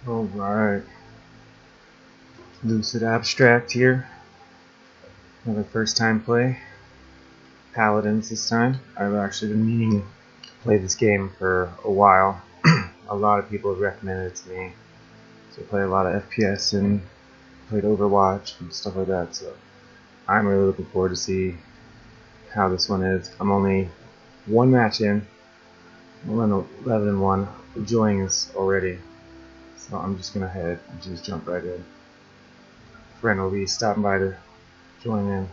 Alright, Lucid Abstract here. Another first time play. Paladins this time. I've actually been meaning to play this game for a while. A lot of people have recommended it to me. So I play a lot of FPS and played Overwatch and stuff like that. So I'm really looking forward to see how this one is. I'm only one match in. I'm 11-1. Enjoying this already. So I'm just gonna head and just jump right in. Friend will be stopping by to join in.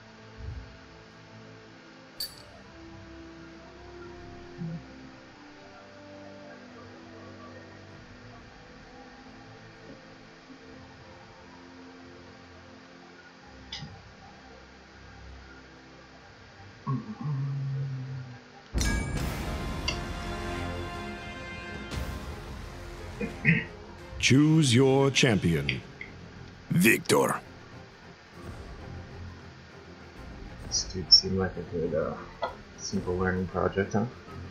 Choose your champion. Victor. This dude seemed like a good, simple learning project, huh?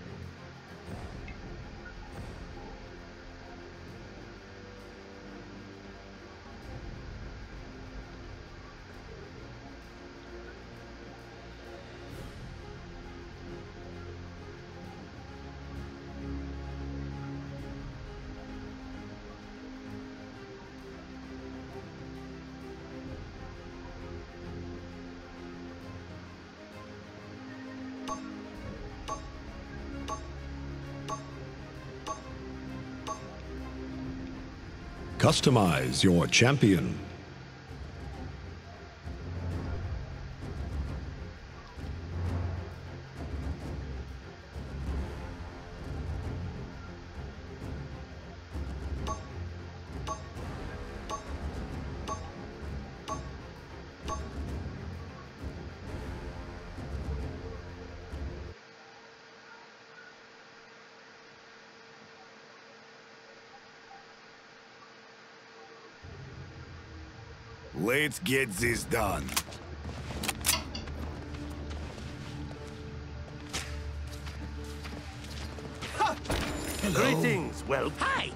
Customize your champion. Let's get this done. Greetings. Well, hi.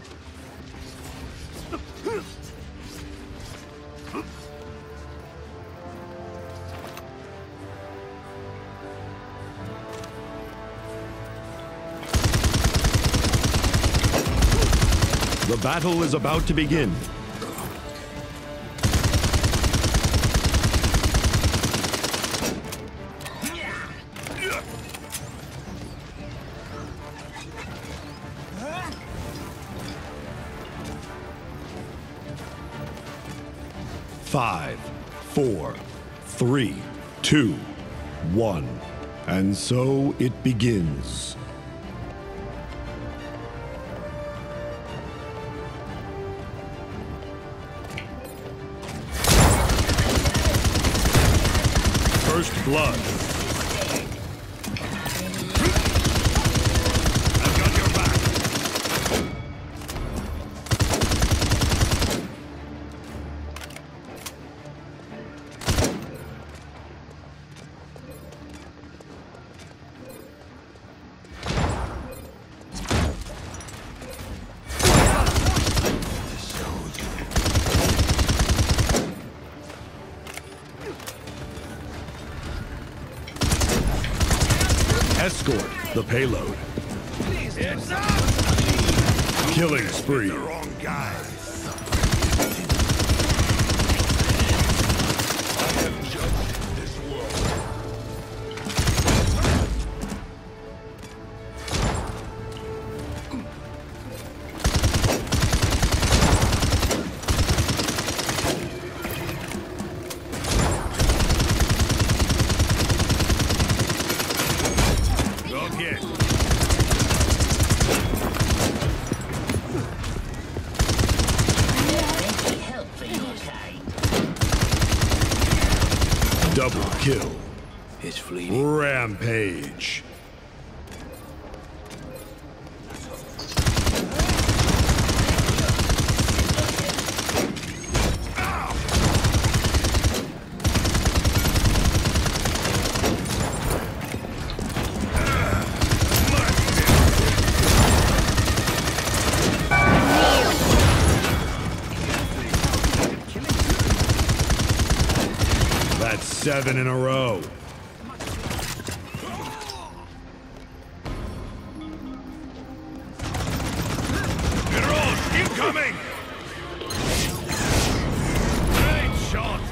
The battle is about to begin. Five, four, three, two, one. And so it begins. First blood. I've got your back. Escort the payload. Killing spree. The wrong guy. I have judged this world. Double kill. It's fleeting. Rampage. 7 in a row. Generals, incoming! Great shot!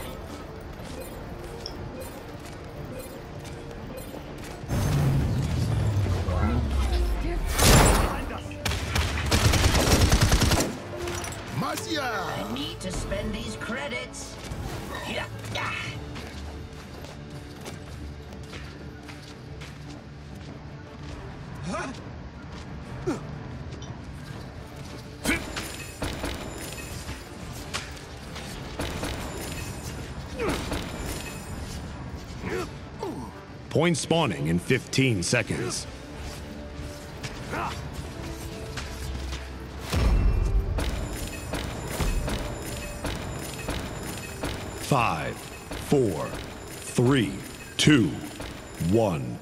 I need to spend these credits. Yeah. Point spawning in 15 seconds. Five, 4, 3, 2, 1.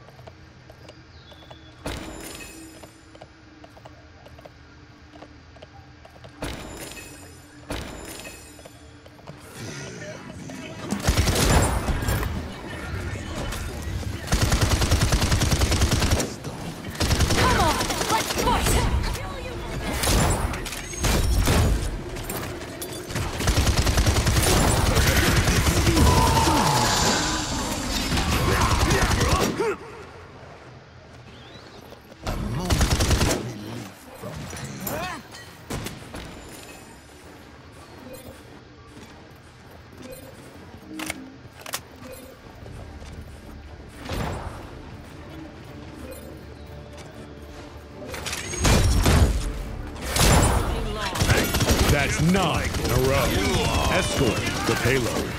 That's 9 in a row. Escort the payload.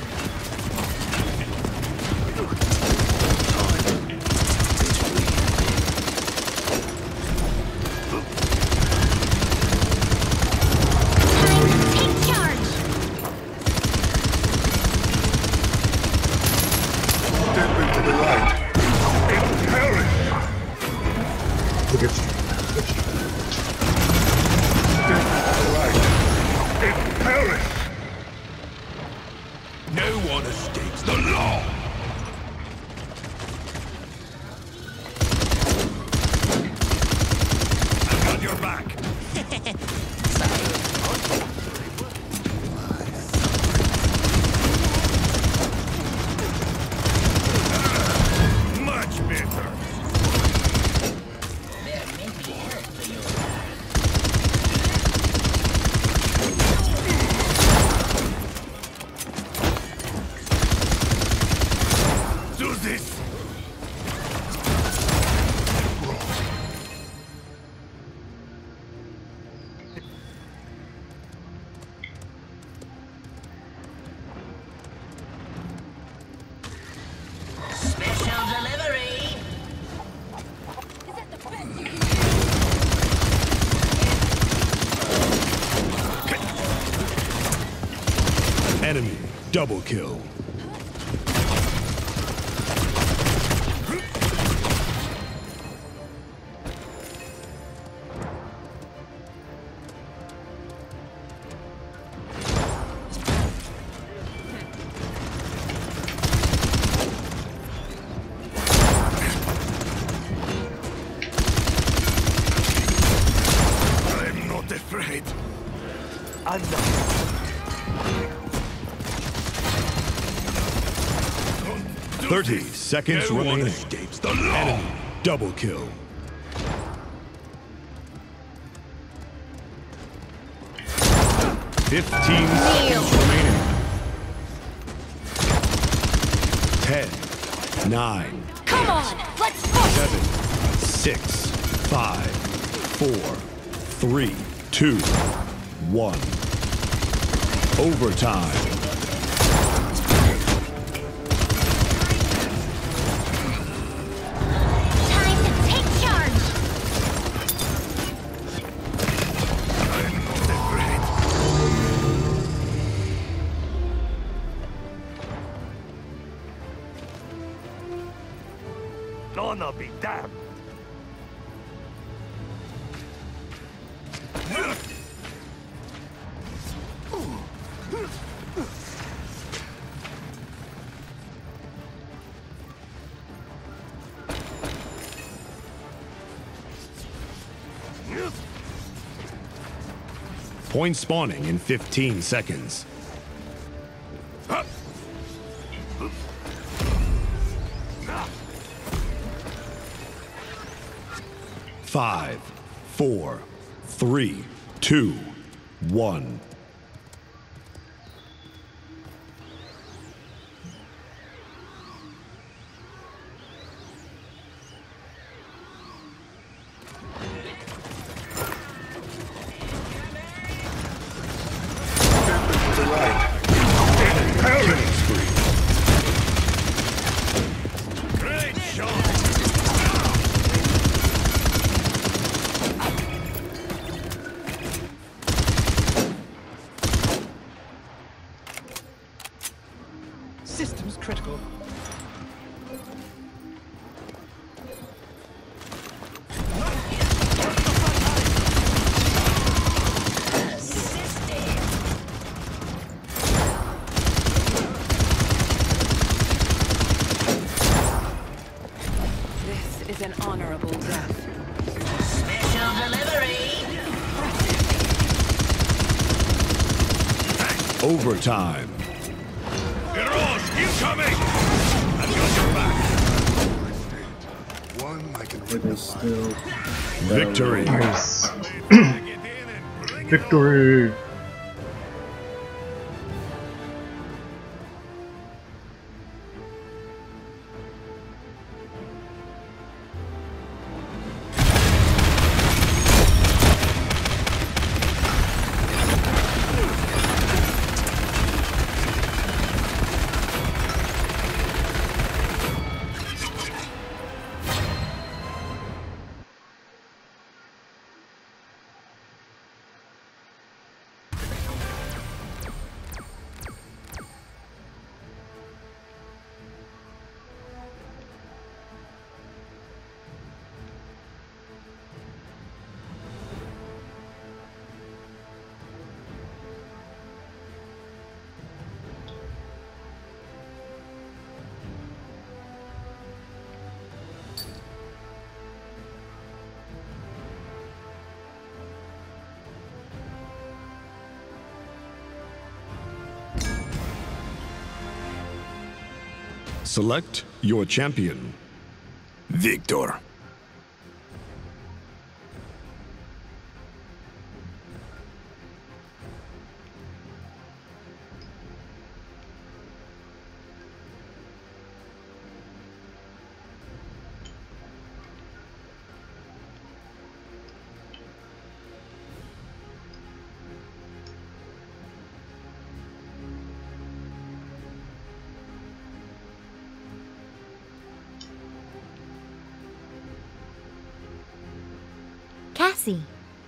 Take charge! Step into the light. In Paris! Look at you. Step into the light. In Paris! No one escapes the law! I've got your back. Much better. There may be help for you. Do this! Special delivery. Enemy double kill. I'm not afraid. I'm 30 seconds No one remaining. escapes the law. Enemy double kill. Fifteen seconds remaining. 10, 9, Come on! Let's push! 7, 6, 5, 4, 3, 2, 1. Overtime. Time to take charge! I'm not afraid. Honor be damned. Point spawning in 15 seconds. 5, 4, 3, 2, 1. To the right. Killing spree. Great shot. Systems critical. This is an honorable death. Special delivery. Overtime. Heroes, incoming! I've got your back. One I can It rip is still Victory. nice. Victory! Select your champion. Victor. Cassie.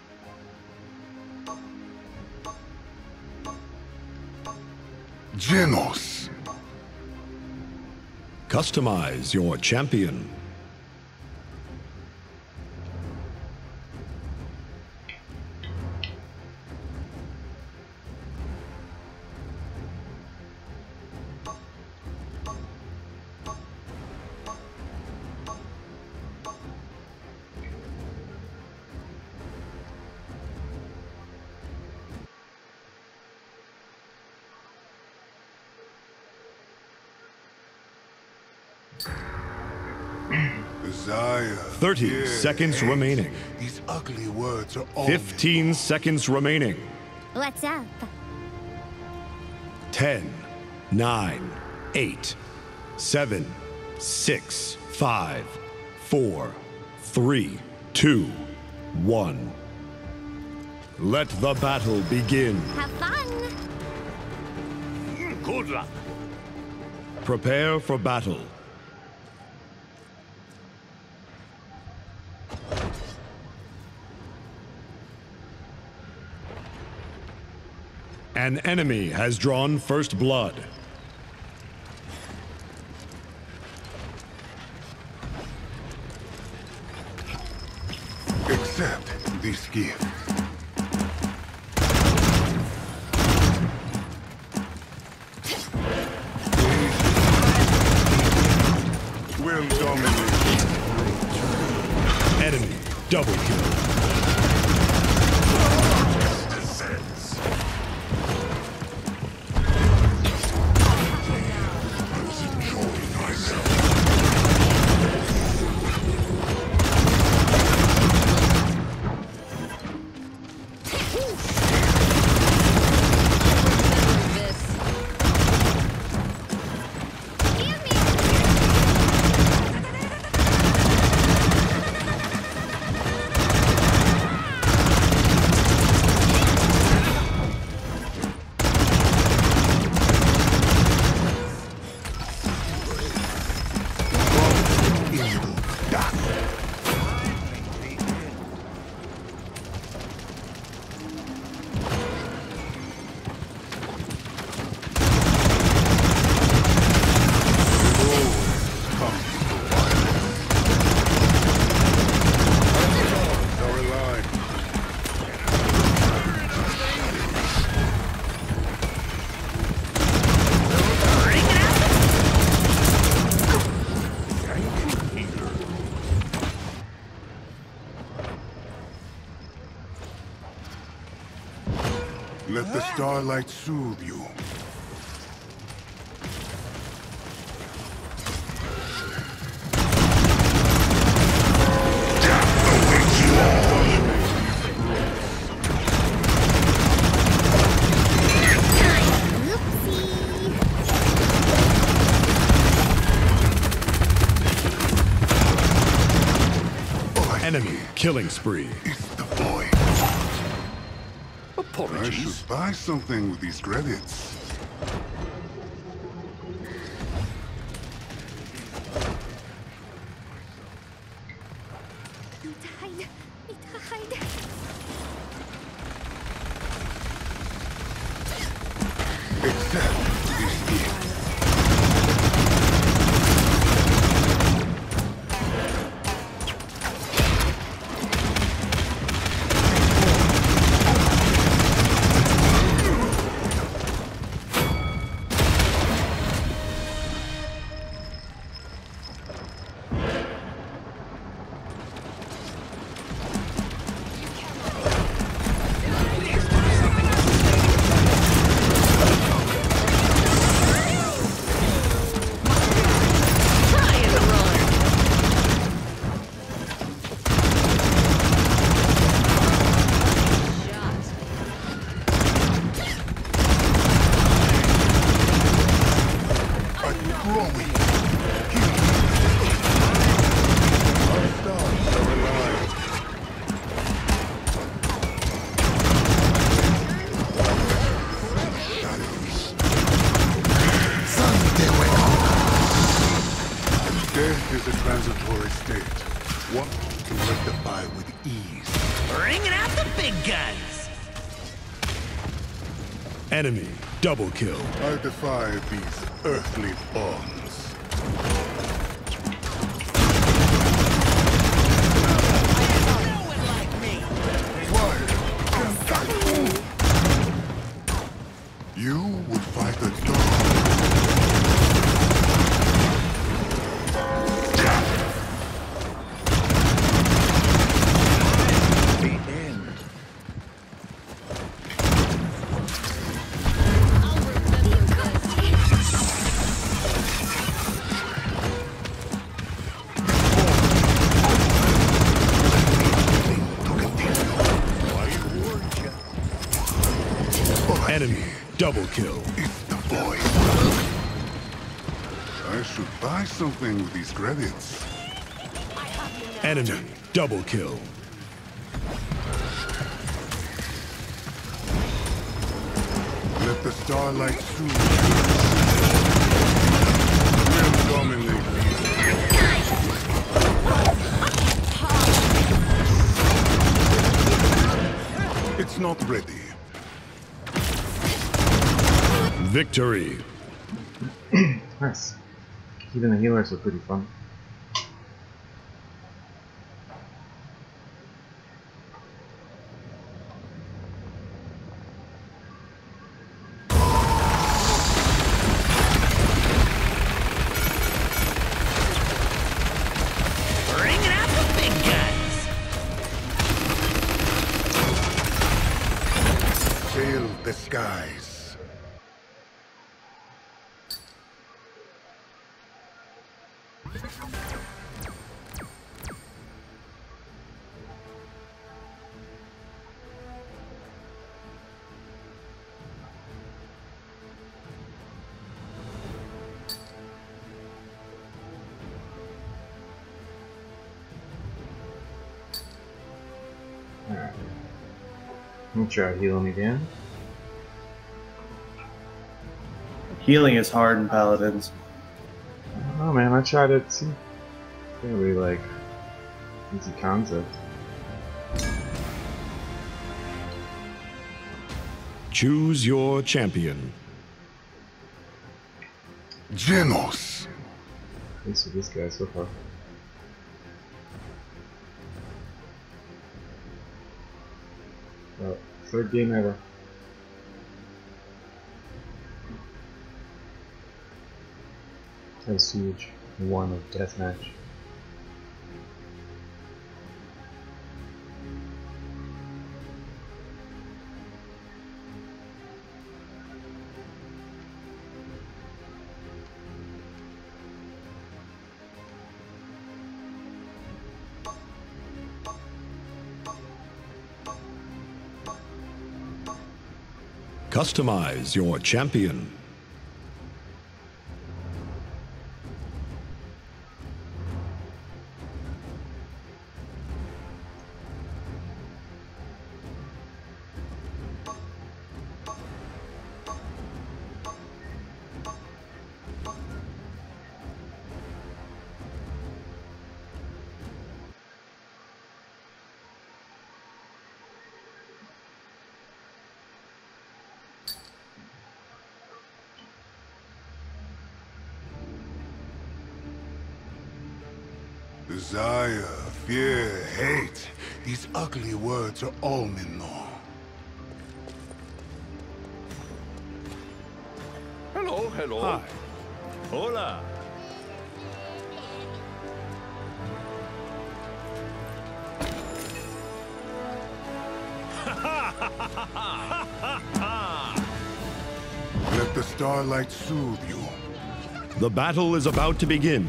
Genos. Customize your champion. Desire. 30 fear, seconds hate. remaining. These ugly words are all 15 seconds remaining. What's up? 10, 9, 8, 7, 6, 5, 4, 3, 2, 1. Let the battle begin. Have fun. Good luck. Prepare for battle. An enemy has drawn first blood. Accept this gift. Will dominate. Enemy double kill. Descends. Let the starlight soothe you. Enemy killing spree. It's the boy. I Apologies. should buy something with these credits. Except this gift. Death is a transitory state. What can rectify with ease? Bringing out the big guns. Enemy double kill. I defy these earthly bonds. No one like me. You would fight a dog. Enemy double kill. It's the boy. I should buy something with these credits. Enemy double kill. Let the starlight soothe you. We'll dominate you. It's not ready. Victory. Nice. Even the healers were pretty fun. Bringing out the big guns. Sail the skies. Let me try healing again. Healing is hard in Paladins. I don't know, man. I tried it too. Really like easy concept. Choose your champion. Genos. At least with this guy so far. Oh, third game ever. That's huge. One of deathmatch. Customize your champion. Desire, fear, hate. These ugly words are all men know. Hello, hello. Hi. Hola. Let the starlight soothe you. The battle is about to begin.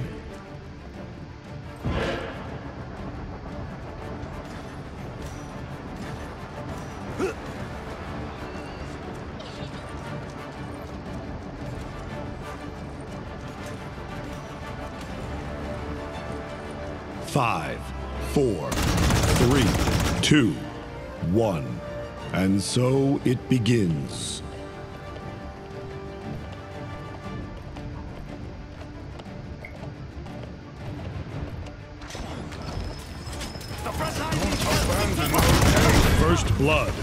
Five, 4, 3, 2, 1. And so it begins. First blood.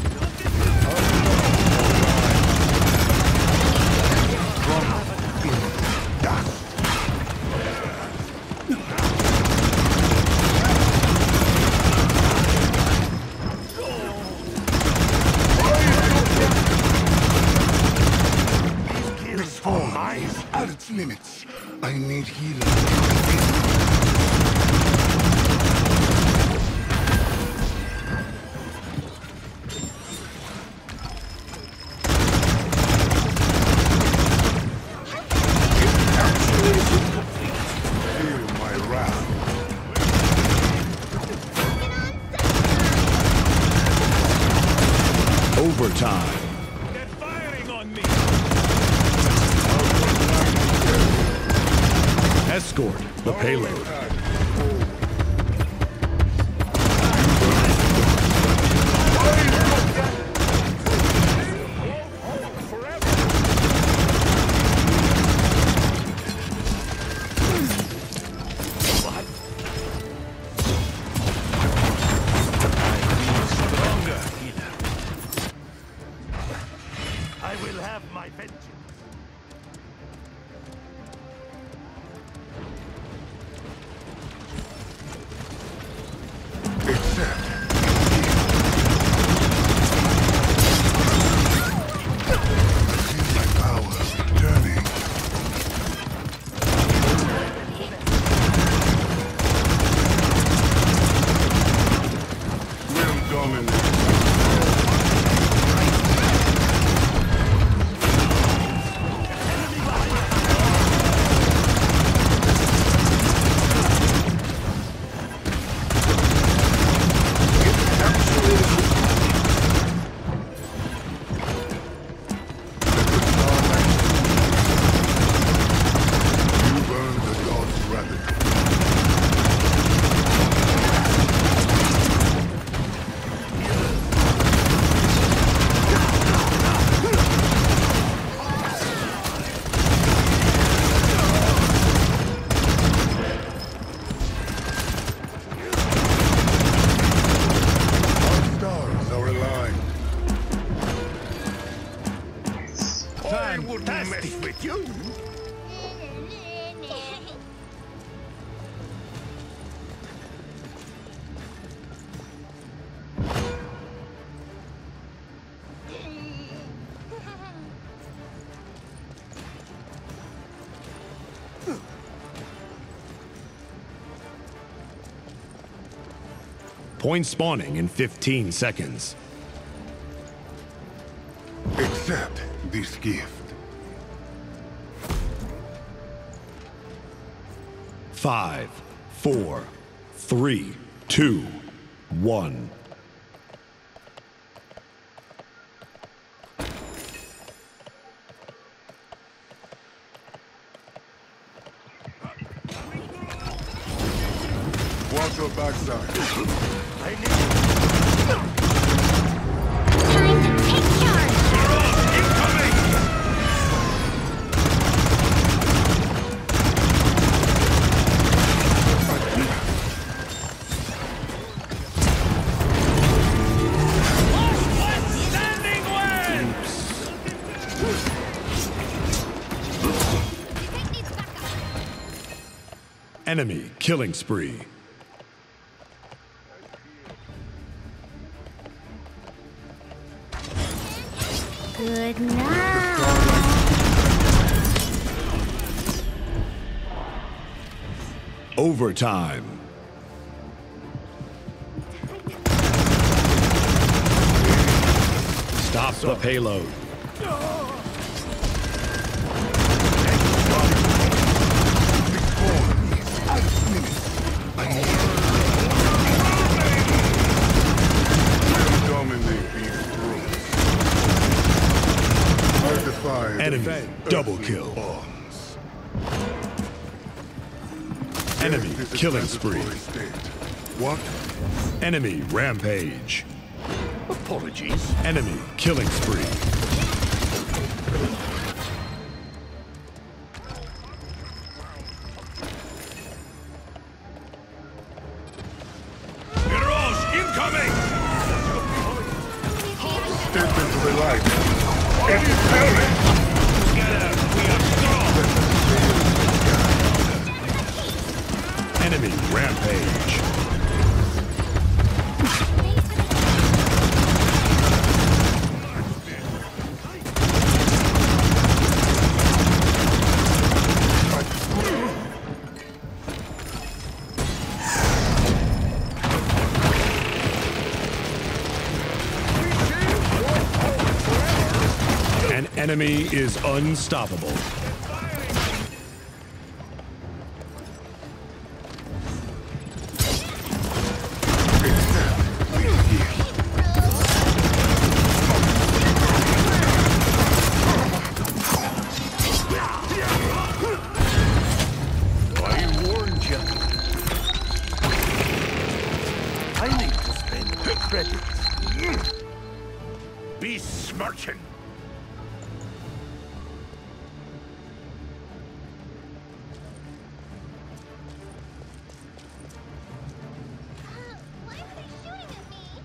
This form is at its limits. I need healing. Feel my wrath. Overtime. They're firing on me. Escort the payload. Stronger, healer. I will have my vengeance. fantastic. With you? Point spawning in 15 seconds. Accept this gift. 5, 4, 3, 2, 1. Watch your backside. Time to take charge! Enemy killing spree. Good night. Overtime. Stop the payload. Dominate these rooms. I defy Enemy double kill. bombs. Enemy This is a killing spree. transitory state. What? Enemy rampage. Apologies. Enemy killing spree. Mirage incoming! Step into the light. It is coming! Together, we are strong! Enemy rampage. An enemy is unstoppable. I warned you. I need to spend the credits. Besmirching. Why are they shooting at me?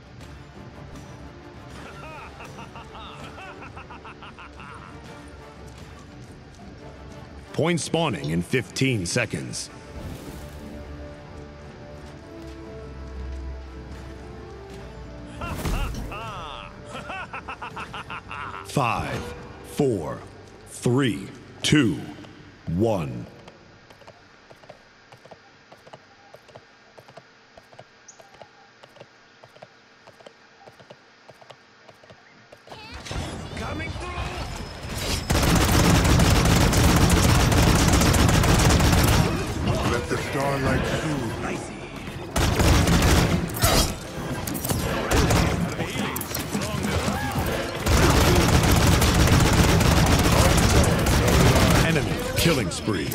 Point spawning in 15 seconds. Five, 4, 3, 2, 1. Coming through! Let the starlight soothe. Enemy killing spree.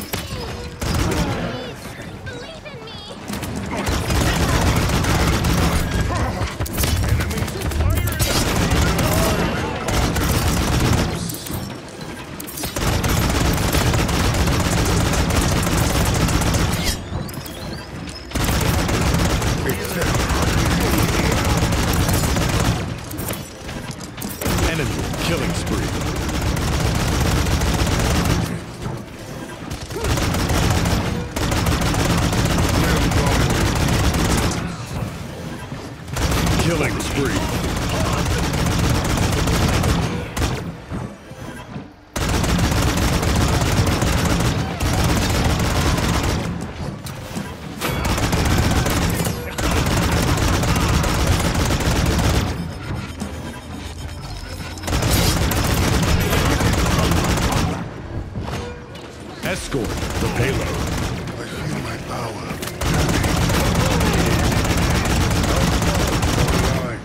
Enemy killing spree. escort the payload. I feel my power. Alright.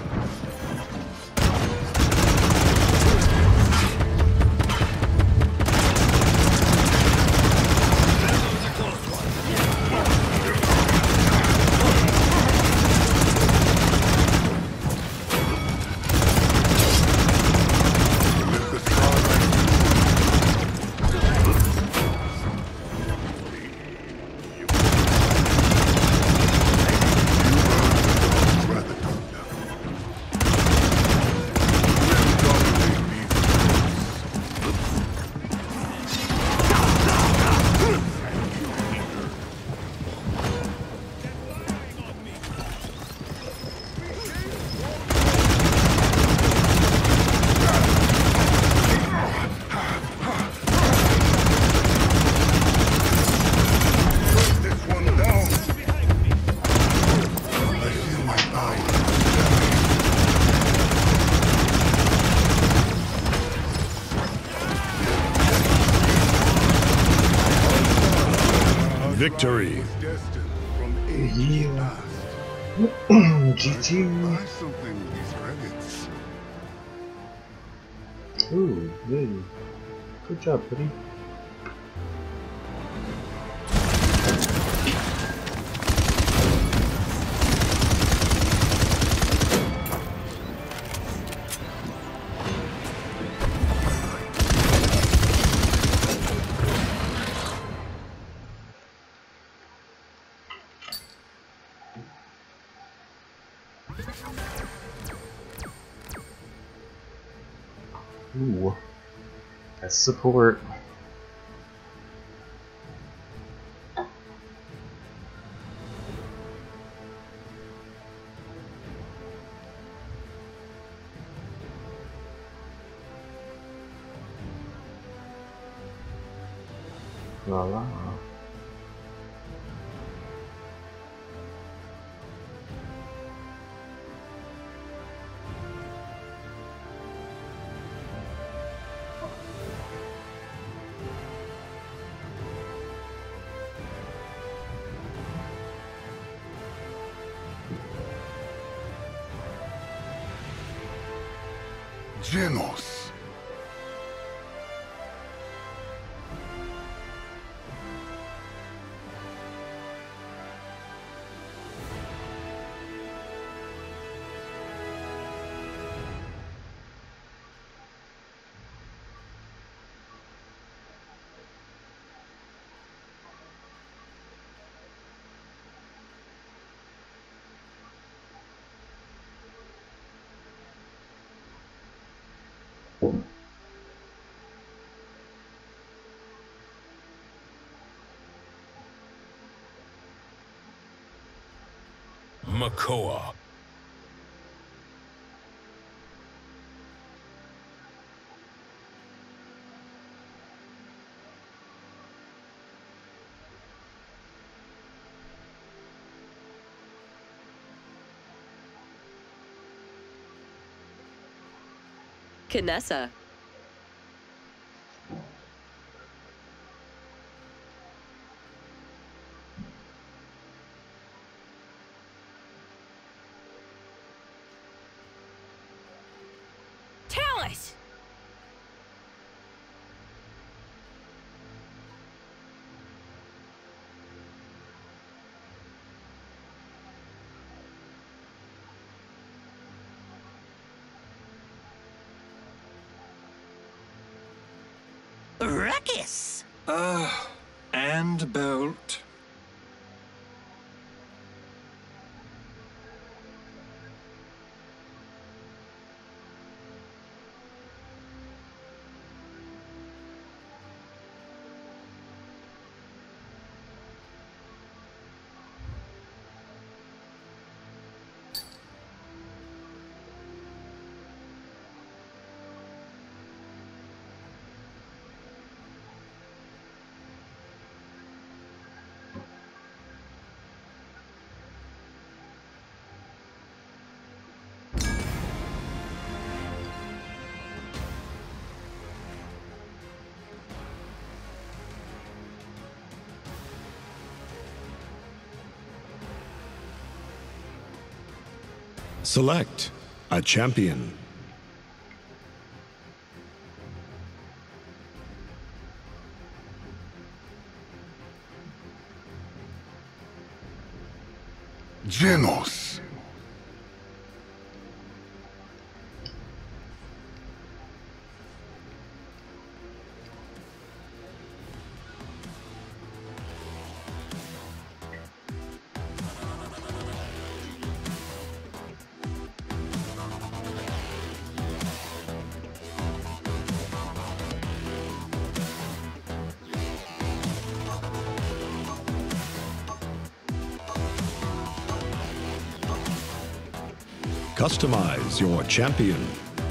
Victory. Destined from age past. GG. Buy something with these credits. Ooh, good. Good job, buddy. Ooh, that's support. La la. Genos. Makoa. Kinessa. Talus! Ruckus! And Bolt. Select a champion. Genos. Customize your champion.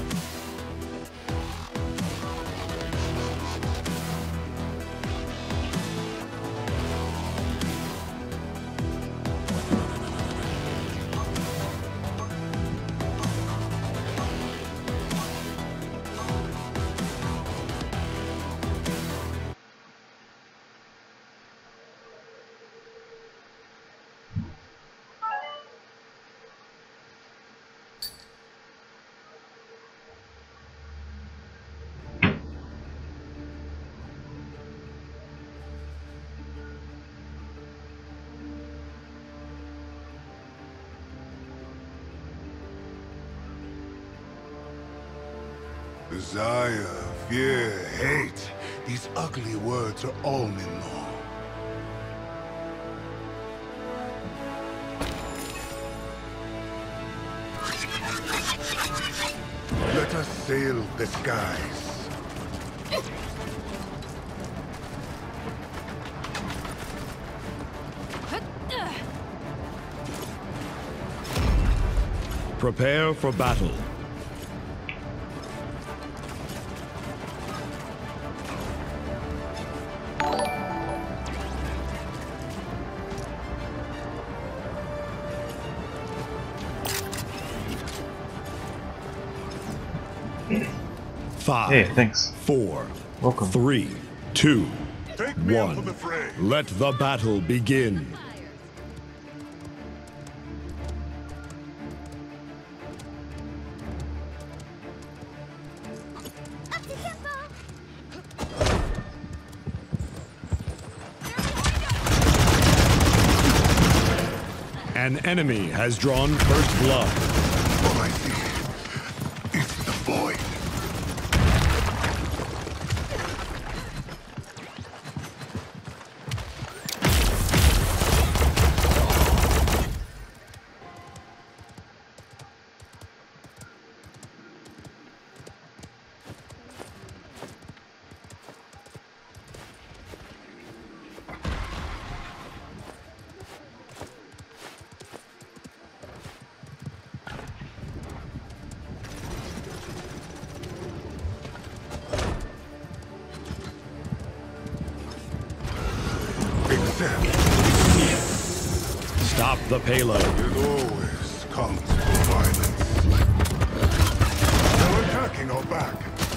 Desire, fear, hate. These ugly words are all Minmar. Let us sail the skies. Prepare for battle. Five, Hey, thanks. 4, Welcome. 3, 2, Take me up for 1. the fray. Let the battle begin. Up to tempo. An enemy has drawn first blood. All I see is the void. Accept. Stop the payload. It always comes with violence. They're attacking our back.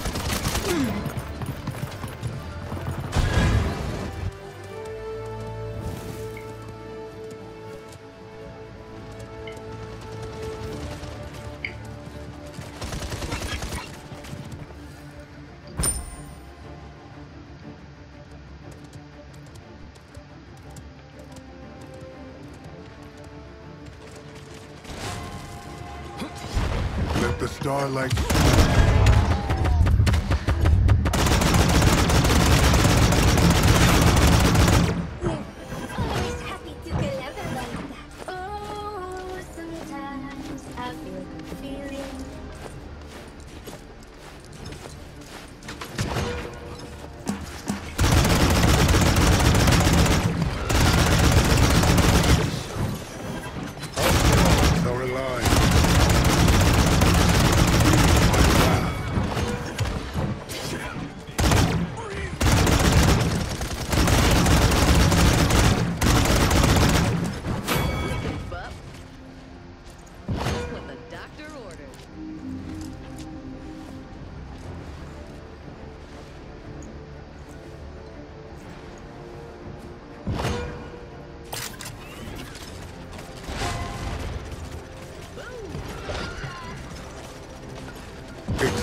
Let the starlight. Always happy to clever like that. Oh, sometimes I feel good feeling. Are alive. My wrath.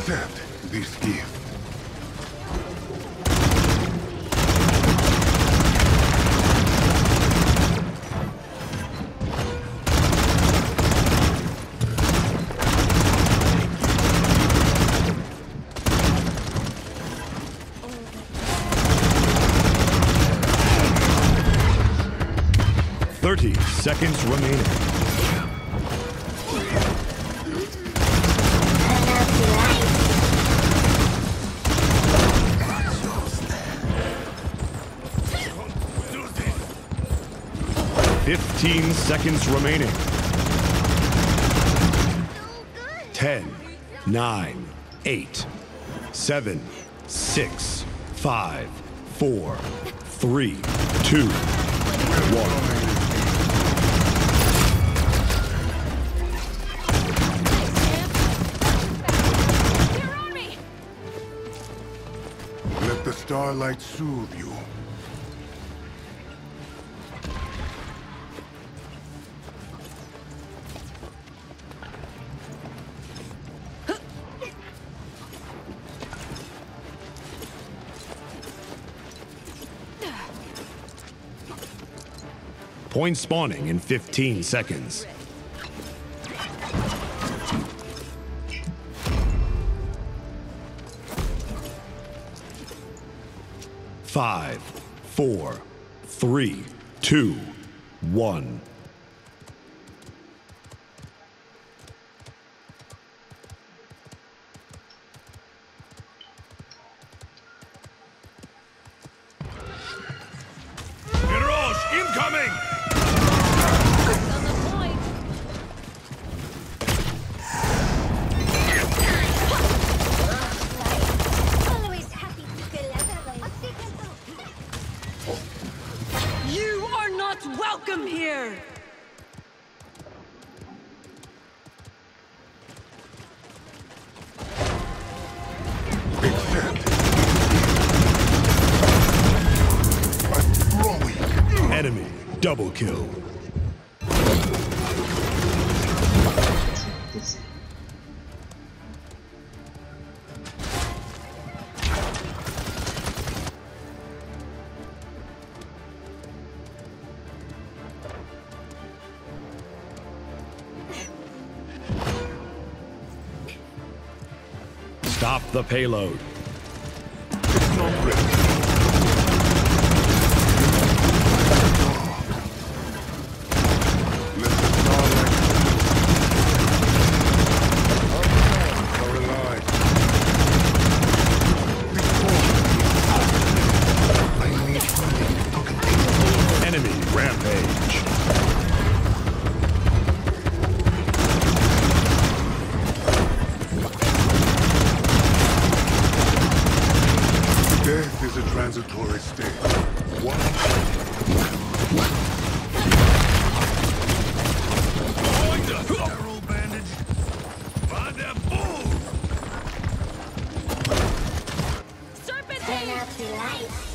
Accept this gift. Seconds remaining. Turn out the lights. 15 seconds remaining. 10, 9, 8, 7, 6, 5, 4, 3, 2, 1. Let the starlight soothe you. Point spawning in 15 seconds. Five, 4, 3, 2, 1. Mirage incoming! Always happy to collaborate. You are not welcome here! Enemy double kill. Stop the payload. It's not ready. Let the starlight are alive. I need something to continue. Enemy rampage. Death is a transitory state. What? Sterile bandage. Find that bull! Turn out the lights.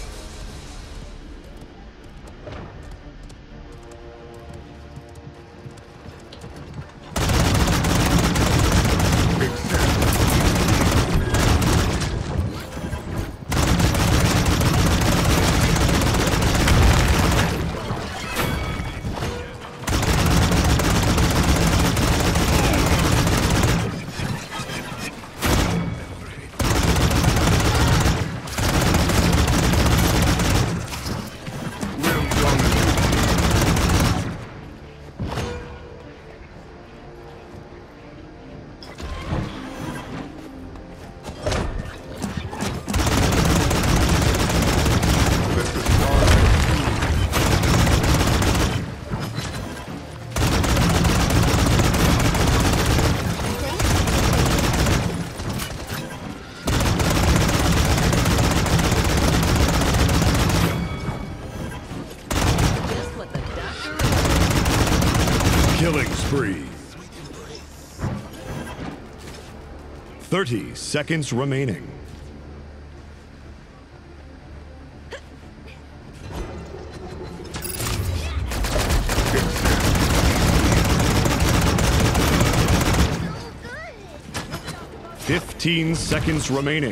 Just what the doctor... Killing spree. 30 seconds remaining. 15 seconds remaining.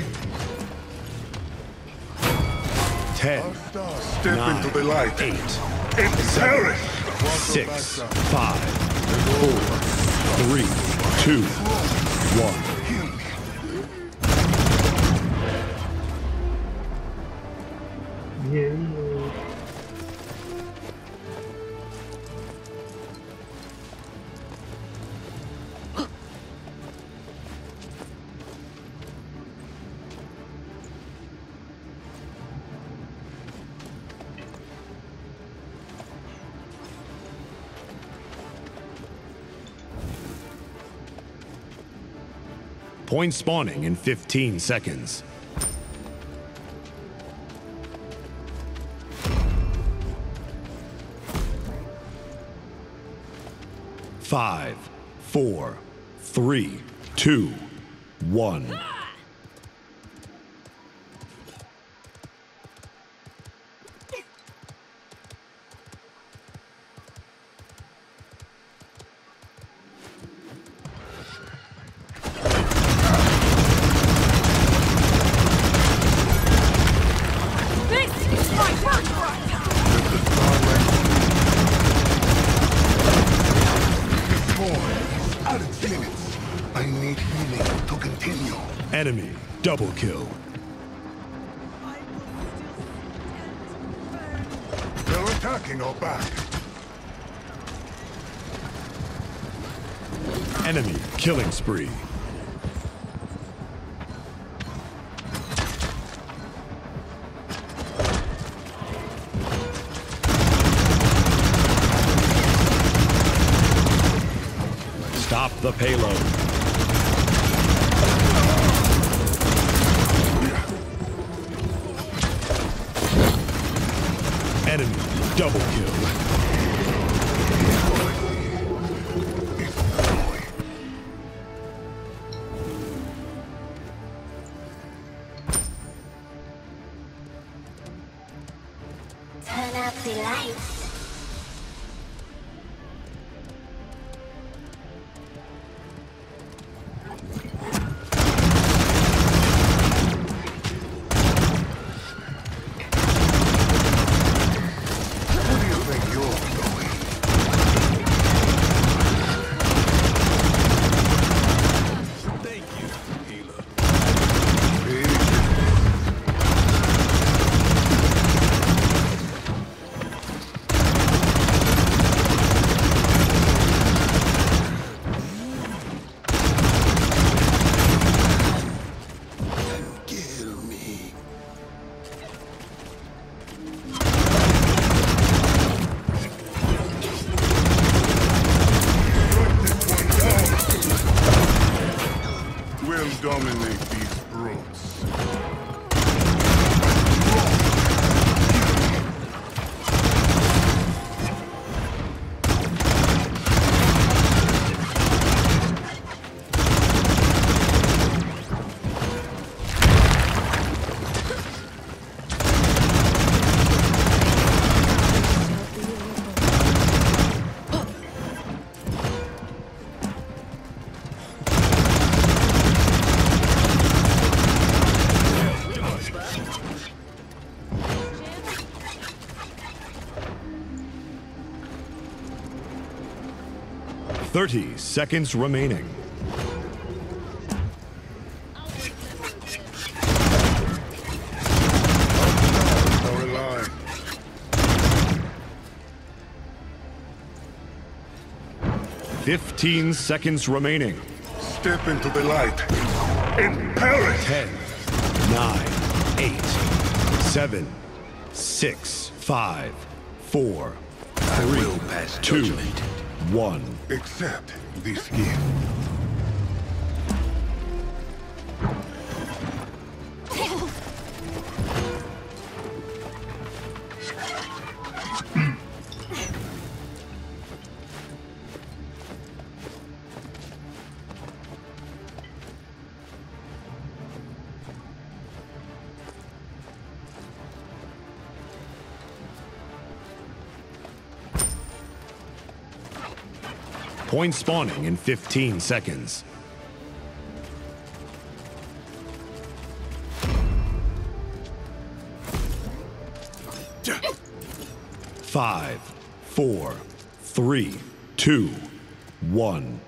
10, Step 9, into the light. 8, And perish! 6, 5, 4, 3, 2, 1. Point spawning in 15 seconds. 5, 4, 3, 2, 1. Enemy double kill. They're attacking our back. Enemy killing spree. Stop the payload. Enemy double kill. Turn out the lights. We'll dominate these brutes. Thirty seconds remaining. Our line. 15 seconds remaining. Step into the light and perish! 10, 9, 8, 7, 6, 5, 4, 3, 2, 1. Accept this gift. Point spawning in 15 seconds. 5, 4, 3, 2, 1.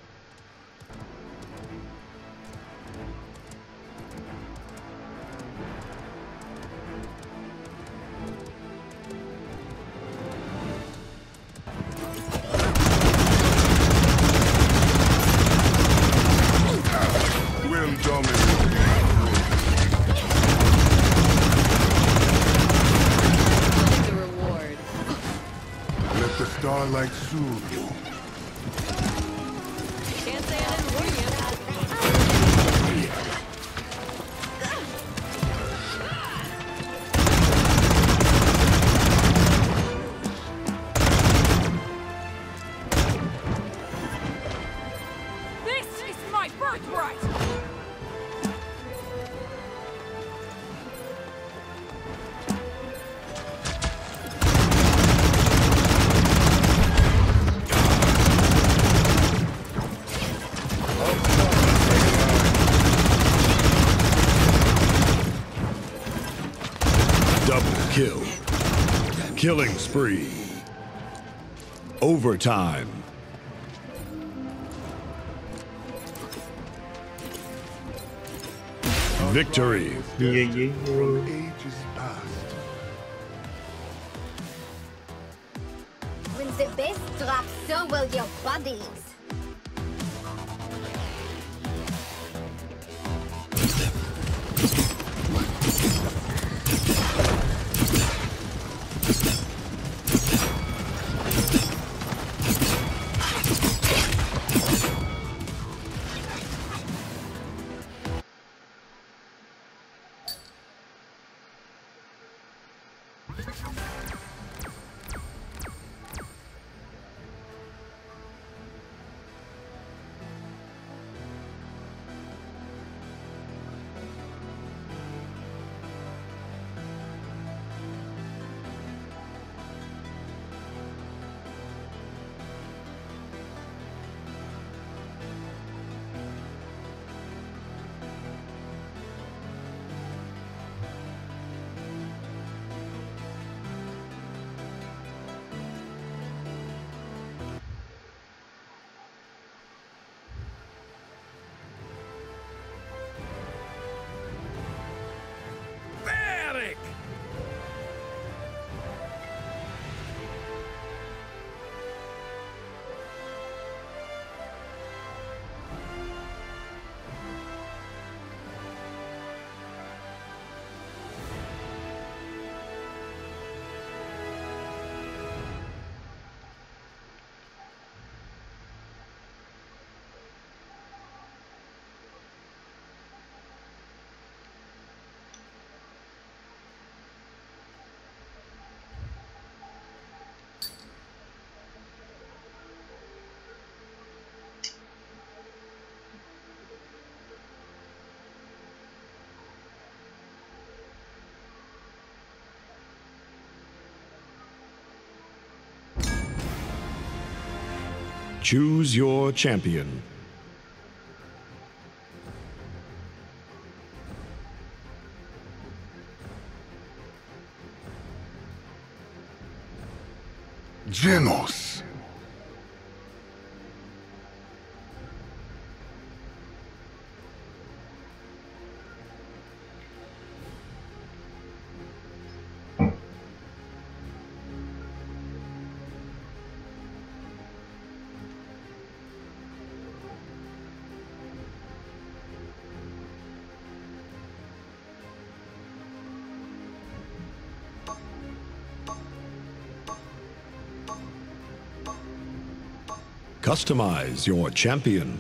Will dominate. The reward. Let the starlight soothe you. Can't say I didn't warn you. This is my birthright! Double kill. Killing spree. Overtime. Victory. From ages past. When the best drops, so will your bodies. Varric! Choose your champion. Genos. Customize your champion.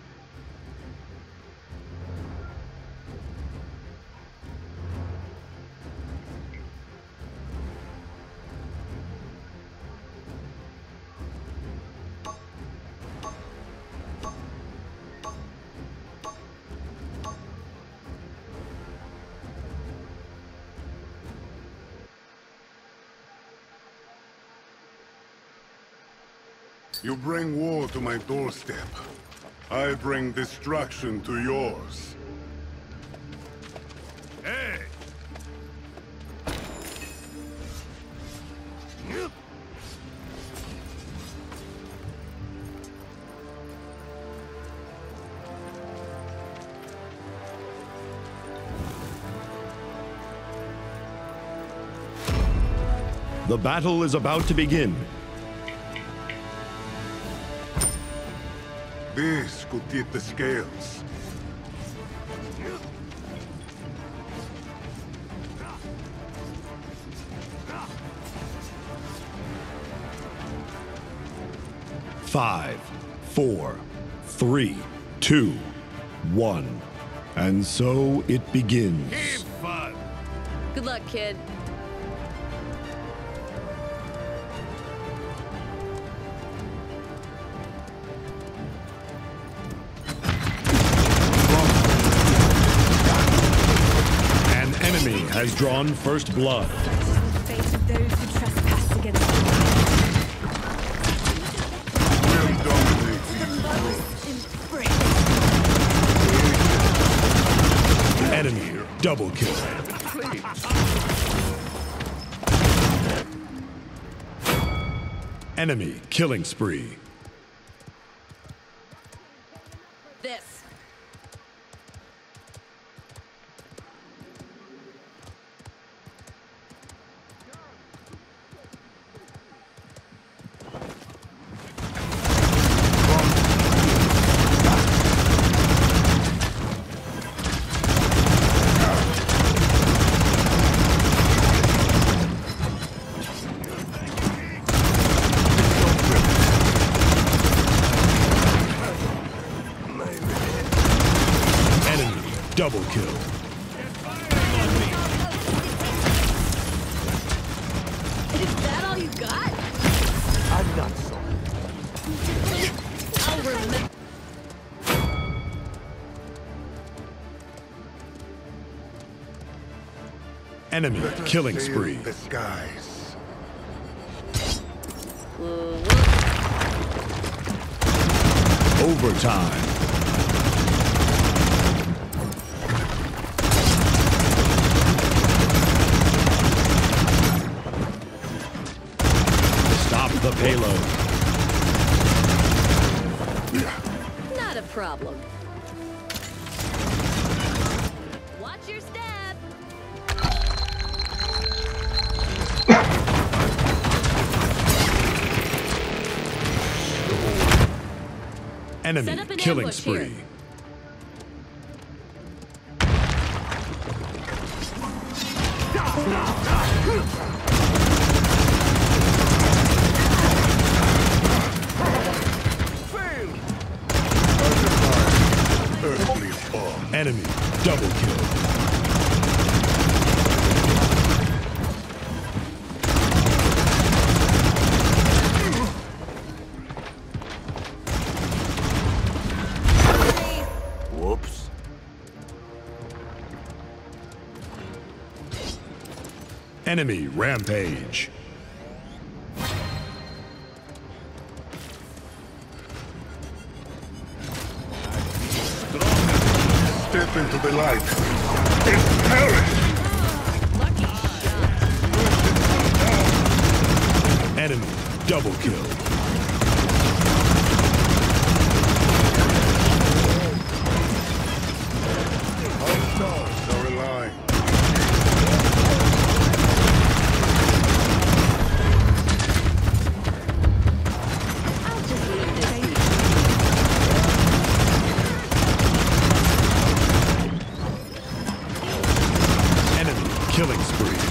You bring war to my doorstep. I bring destruction to yours. Hey! The battle is about to begin. This could tip the scales. Five, 4, 3, 2, 1. And so it begins. Good luck, kid. An enemy has drawn first blood. The fate of those who trespass against the We'll dominate these roads. Enemy double kill. Enemy killing spree. This. Double kill. Is that all you got? I'm not sorry. I'll remember. Enemy killing spree. The skies. Overtime. Stop the payload. Not a problem. Watch your step. Enemy Set up an killing ambush spree. here. Earthly fall. Enemy double kill. Whoops. Enemy rampage. Step into the light and perish. Enemy double kill. Our stars are aligned. I'll just leave this. Enemy killing spree.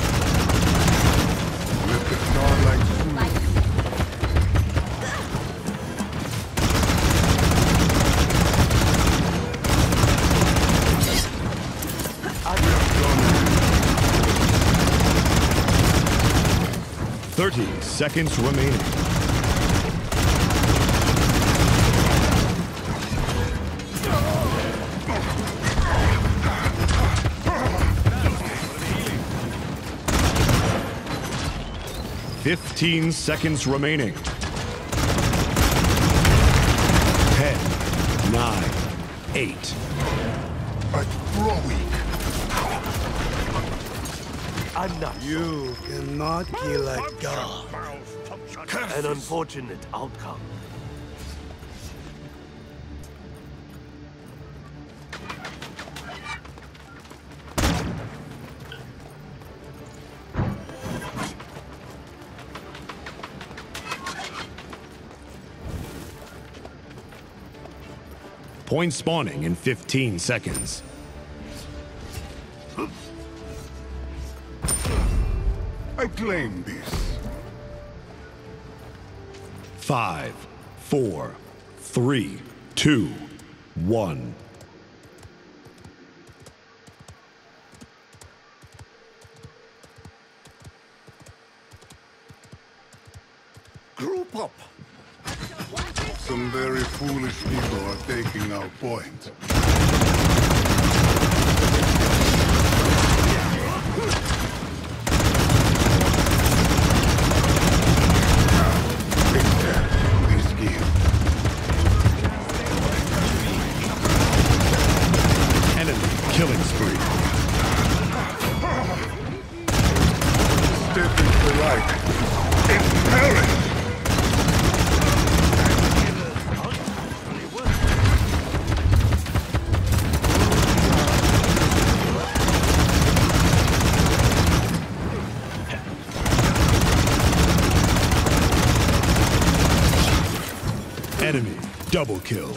Let the starlight soothe. I'm not 30 seconds remaining. Fifteen seconds remaining. 10, 9, 8. I grow weak. I'm not. You cannot kill a god. An unfortunate outcome. Point spawning in 15 seconds. I claim this. 5, 4, 3, 2, 1. Group up. Some very foolish people are taking our point. This game. Enemy killing spree. Step into the light. And perish! Enemy double kill.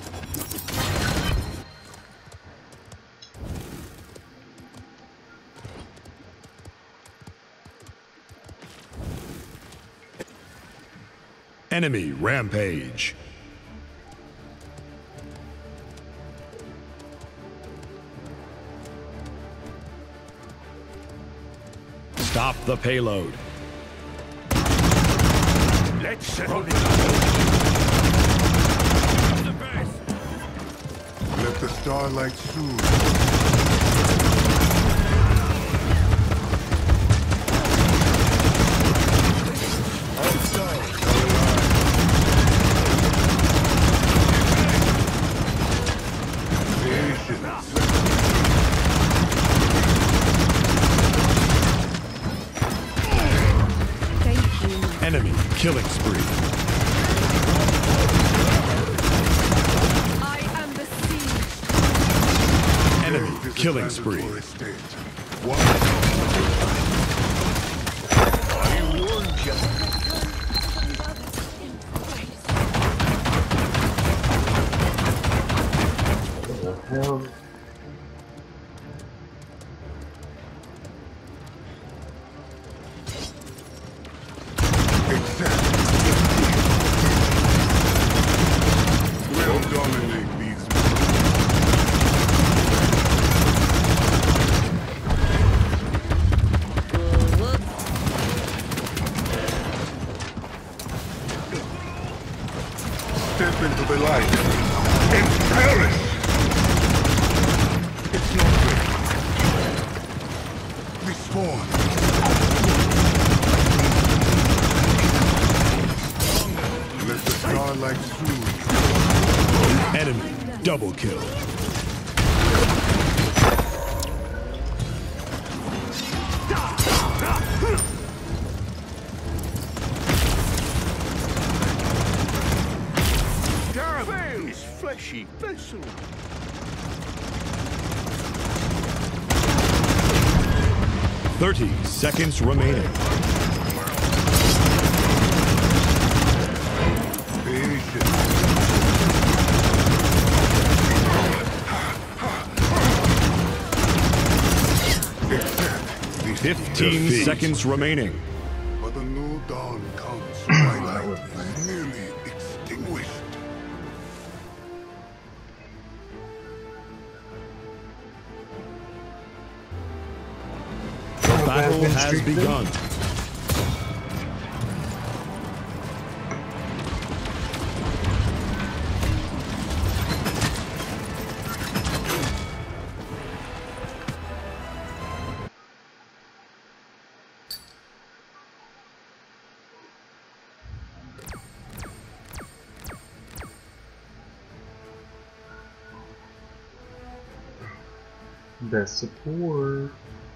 Enemy rampage. Stop the payload. Let's settle it. Let the starlight soothe. Enemy killing spree. I am the siege. Enemy killing spree. I warned you. What the hell? We'll dominate these. Step into the light and perish! It's not ready. Respawn. Let the starlight soothe. Enemy double kill. Caravan is fleshy vessel. 30 seconds remaining. Patience. 15 seconds remaining. But a new dawn comes. My light is nearly extinguished. The battle has begun. Best support.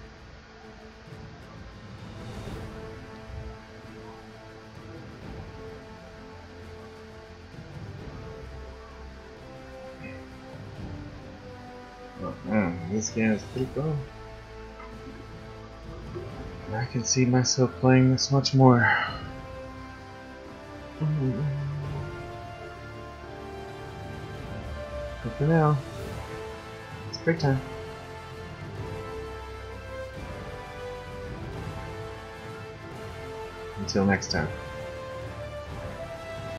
Oh man, this game is pretty cool. I can see myself playing this much more. But for now, it's break time. Until next time.